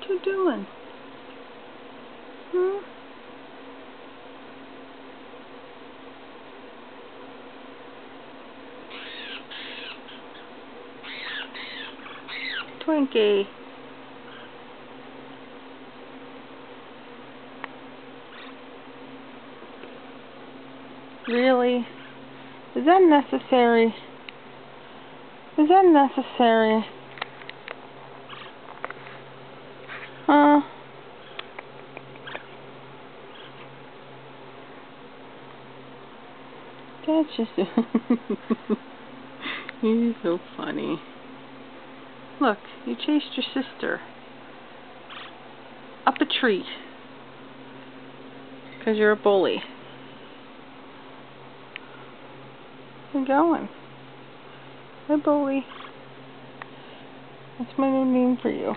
you doing? Hmm? Twinkie. Really? Is that necessary? Is that necessary? Huh? That's just... You're so funny. Look, you chased your sister up a tree because you're a bully. Where you going? Hey, bully. That's my new name for you.